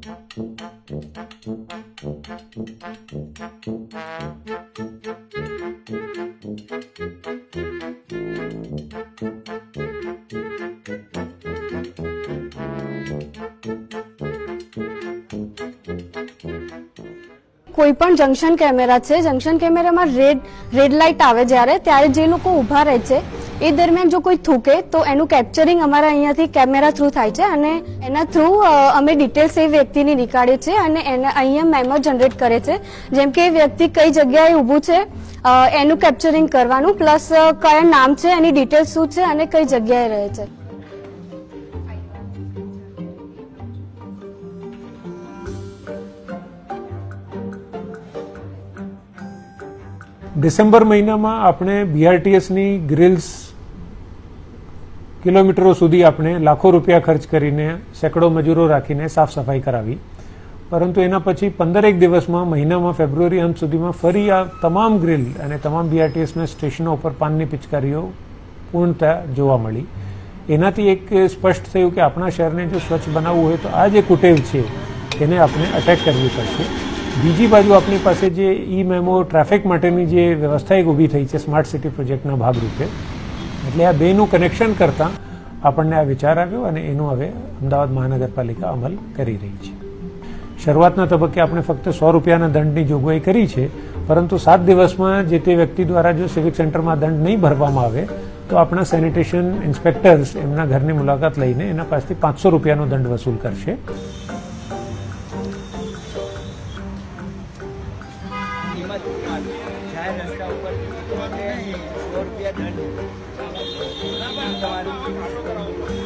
કોઈ પણ junction camera છે, જંકશન કેમેરામાં રેડ લાઇટ આવે ત્યારે જે લોકો ઊભા રહે છે એ દરમિયાન જો કોઈ થૂકે તો એનું કેપ્ચરિંગ અમારા અહીંયાથી કેમેરા થ્રુ થાય છે અને એના થ્રુ અમે ડિટેલ્સ એ વ્યક્તિની નીકાળીએ છીએ અને એને અહીંયા મેમો જનરેટ કરે છે, જેમ કે એ વ્યક્તિ કઈ જગ્યાએ ઊભું છે એનું કેપ્ચરિંગ કરવાનું, પ્લસ કયા નામ છે, એની ડિટેલ્સ શું છે અને કઈ જગ્યાએ રહે છે. ડિસેમ્બર મહિનામાં આપણે બીઆરટીએસની ગ્રીલ્સ કિલોમીટરો સુધી આપણે લાખો રૂપિયા ખર્ચ કરીને સેંકડો મજૂરો રાખીને સાફ સફાઈ કરાવી, પરંતુ એના પછી 15 દિવસમાં મહિનામાં ફેબ્રુઆરી અંત સુધીમાં ફરી આ તમામ ગ્રીલ અને તમામ બીઆરટીએસના સ્ટેશનો ઉપર પાનની પિચકારીઓ પૂર્ણતા જોવા મળી. એનાથી એક સ્પષ્ટ થયું કે આપણા શહેરને જો સ્વચ્છ બનાવવું હોય તો આ જે કુટેવ છે તેને આપણે અટેક કરવી પડશે. બીજી બાજુ આપણી પાસે જે ઈ મેમો ટ્રાફિક માટેની જે વ્યવસ્થા એક ઊભી થઈ છે સ્માર્ટ સિટી પ્રોજેક્ટના ભાગરૂપે, એટલે આ બેનું કનેક્શન કરતાં આપણને આ વિચાર આવ્યો અને એનો હવે અમદાવાદ મહાનગરપાલિકા અમલ કરી રહી છે. શરૂઆતના તબક્કે આપણે ફક્ત 100 રૂપિયાના દંડની જોગવાઈ કરી છે, પરંતુ 7 દિવસમાં જે તે વ્યક્તિ દ્વારા જો સિવિક સેન્ટરમાં દંડ નહીં ભરવામાં આવે તો આપણા સેનિટેશન ઇન્સ્પેક્ટર્સ એમના ઘરની મુલાકાત લઈને એના પાસેથી 500 રૂપિયાનો દંડ વસૂલ કરશે. ₹100 દંડ